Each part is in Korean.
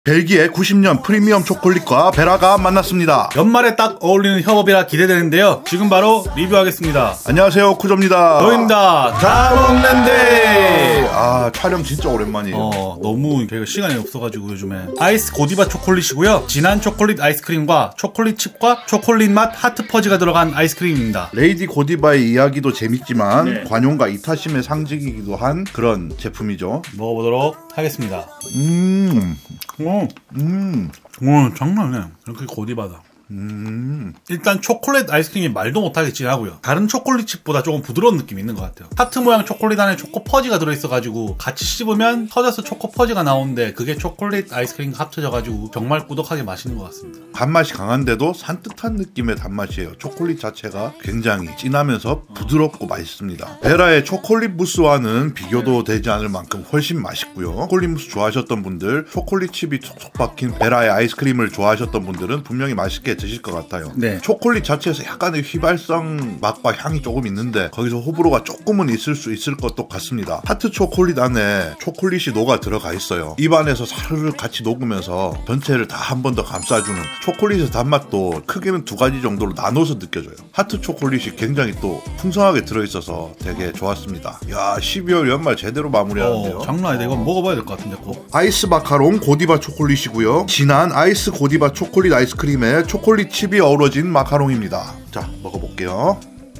벨기에 90년 프리미엄 초콜릿과 베라가 만났습니다. 연말에 딱 어울리는 협업이라 기대되는데요. 지금 바로 리뷰하겠습니다. 안녕하세요, 쿠조입니다. 저입니다. 다 먹는데. 촬영 진짜 오랜만이에요. 너무 제가 시간이 없어가지고 요즘에. 아이스 고디바 초콜릿이고요. 진한 초콜릿 아이스크림과 초콜릿 칩과 초콜릿 맛 하트 퍼지가 들어간 아이스크림입니다. 레이디 고디바의 이야기도 재밌지만 관용과 이타심의 상징이기도 한 그런 제품이죠. 먹어보도록 하겠습니다. 장난 아니네. 이렇게 고디바다. 일단 초콜릿 아이스크림이 말도 못하게 진하고요. 다른 초콜릿 칩보다 조금 부드러운 느낌이 있는 것 같아요. 하트 모양 초콜릿 안에 초코 퍼지가 들어있어가지고 같이 씹으면 터져서 초코 퍼지가 나오는데 그게 초콜릿 아이스크림과 합쳐져가지고 정말 꾸덕하게 맛있는 것 같습니다. 단맛이 강한데도 산뜻한 느낌의 단맛이에요. 초콜릿 자체가 굉장히 진하면서 부드럽고 맛있습니다. 베라의 초콜릿 무스와는 비교도 되지 않을 만큼 훨씬 맛있고요. 초콜릿 무스 좋아하셨던 분들, 초콜릿 칩이 촉촉 박힌 베라의 아이스크림을 좋아하셨던 분들은 분명히 맛있게 드실 것 같아요. 네. 초콜릿 자체에서 약간의 휘발성 맛과 향이 조금 있는데 거기서 호불호가 조금은 있을 수 있을 것도 같습니다. 하트 초콜릿 안에 초콜릿이 녹아 들어가 있어요. 입안에서 사르르 같이 녹으면서 전체를 다 한 번 더 감싸주는 초콜릿의 단맛도 크게는 두 가지 정도로 나눠서 느껴져요. 하트 초콜릿이 굉장히 또 풍성하게 들어있어서 되게 좋았습니다. 야, 12월 연말 제대로 마무리하는데요. 장난 아니다. 이건 먹어봐야 될 것 같은데 꼭. 아이스 마카롱 고디바 초콜릿이고요. 진한 아이스 고디바 초콜릿 아이스크림에 초콜릿 칩이 어우러진 마카롱입니다. 자, 먹어볼게요.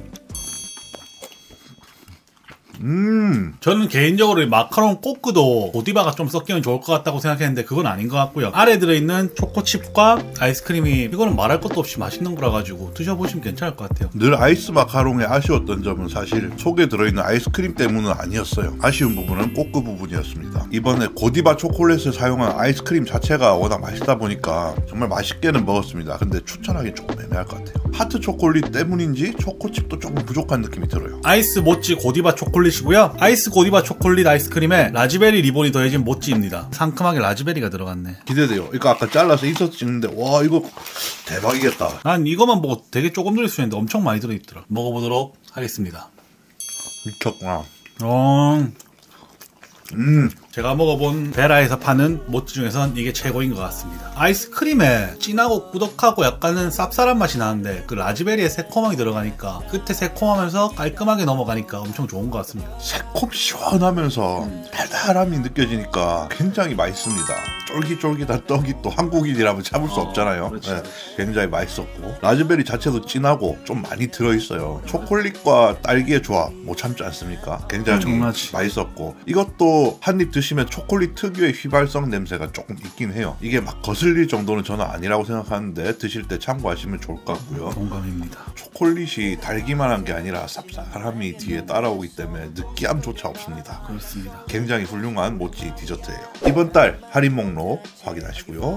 저는 개인적으로 이 마카롱 꼬끄도 고디바가 좀 섞이면 좋을 것 같다고 생각했는데 그건 아닌 것 같고요. 아래 들어있는 초코칩과 아이스크림이 이거는 말할 것도 없이 맛있는 거라 가지고 드셔보시면 괜찮을 것 같아요. 늘 아이스 마카롱에 아쉬웠던 점은 사실 속에 들어있는 아이스크림 때문은 아니었어요. 아쉬운 부분은 꼬끄 부분이었습니다. 이번에 고디바 초콜릿을 사용한 아이스크림 자체가 워낙 맛있다 보니까 정말 맛있게는 먹었습니다. 근데 추천하기 조금 애매할 것 같아요. 하트 초콜릿 때문인지 초코칩도 조금 부족한 느낌이 들어요. 아이스 모찌 고디바 초콜릿이고요. 아이스 고디바 초콜릿 아이스크림에 라즈베리 리본이 더해진 모찌입니다. 상큼하게 라즈베리가 들어갔네. 기대돼요. 이거 아까 잘라서 인서트 찍는데 와, 이거 대박이겠다. 난 이거만 보고 되게 조금 들을 수 있는데 엄청 많이 들어있더라. 먹어보도록 하겠습니다. 미쳤구나. 제가 먹어본 베라에서 파는 모찌 중에선 이게 최고인 것 같습니다. 아이스크림에 진하고 꾸덕하고 약간은 쌉쌀한 맛이 나는데 그 라즈베리에 새콤하게 들어가니까 끝에 새콤하면서 깔끔하게 넘어가니까 엄청 좋은 것 같습니다. 새콤 시원하면서 달달함이 느껴지니까 굉장히 맛있습니다. 쫄깃쫄깃한 떡이 또 한국인이라면 참을 수 없잖아요. 네, 굉장히 맛있었고 라즈베리 자체도 진하고 좀 많이 들어있어요. 초콜릿과 딸기의 조합 못 참지 않습니까? 굉장히 맛있었고 이것도 한입 드시면 초콜릿 특유의 휘발성 냄새가 조금 있긴 해요. 이게 막 거슬릴 정도는 저는 아니라고 생각하는데 드실 때 참고하시면 좋을 것 같고요. 동감입니다. 초콜릿이 달기만 한 게 아니라 쌉쌀함이 뒤에 따라오기 때문에 느끼함조차 없습니다. 그렇습니다. 굉장히 훌륭한 모찌 디저트예요. 이번 달 할인 목록 확인하시고요.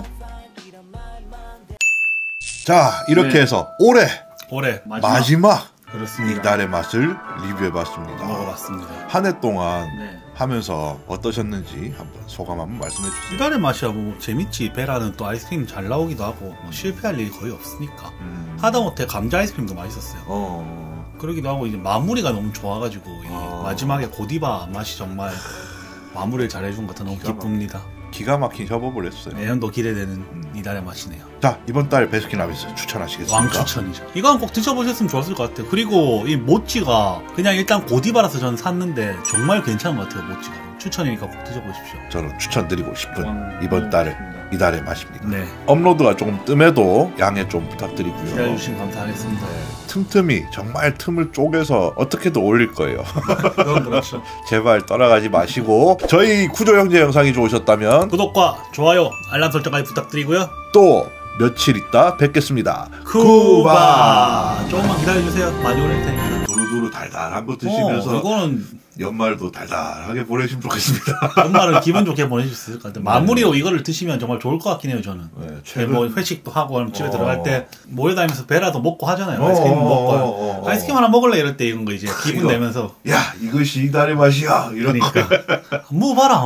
자, 이렇게 해서 올해 마지막 그렇습니다. 이달의 맛을 리뷰해봤습니다. 먹어봤습니다. 한 해 동안 하면서 어떠셨는지 한번 소감 한번 말씀해주세요. 이달의 맛이야 뭐 재밌지. 베라는 또 아이스크림 잘 나오기도 하고 실패할 일이 거의 없으니까. 하다못해 감자 아이스크림도 맛있었어요. 그러기도 하고 이제 마무리가 너무 좋아가지고 마지막에 고디바 맛이 정말 마무리를 잘해준 것 같아 너무 기쁩니다. 기가 막힌 협업을 했어요. 내년도 기대되는 이달의 맛이네요. 자, 이번 달 베스킨라빈스 추천하시겠습니까? 왕추천이죠. 이건 꼭 드셔보셨으면 좋았을 것 같아요. 그리고 이 모찌가 그냥 일단 고디바라서 저는 샀는데 정말 괜찮은 것 같아요. 모찌가 추천이니까 꼭 드셔보십시오. 저는 추천드리고 싶은 이번 달의 이달의 맛입니다. 네. 업로드가 조금 뜸해도 양해 좀 부탁드리고요. 기다려주시면 감사하겠습니다. 틈틈이 정말 틈을 쪼개서 어떻게든 올릴 거예요. 그건 그렇죠. 제발 떠나가지 마시고 저희 쿠조 형제 영상이 좋으셨다면 구독과 좋아요, 알람 설정까지 부탁드리고요. 또 며칠 있다 뵙겠습니다. 쿠바! 조금만 기다려주세요. 많이 올릴 테니까. 두루두루 달달한 거 드시면서 이거는 연말도 달달하게 보내시면 좋겠습니다. 연말은 기분 좋게 보내실 수 있을 것 같아요. 마무리로 이거를 드시면 정말 좋을 것 같긴 해요. 저는 뭐 회식도 하고 집에 들어갈 때 모여다니면서 베라도 먹고 하잖아요. 아이스크림 먹고 아이스크림 하나 먹을래 이럴 때 이런 거 이제 기분 내면서 야, 이것이 이달의 맛이야 이런 그러니까 뭐 봐라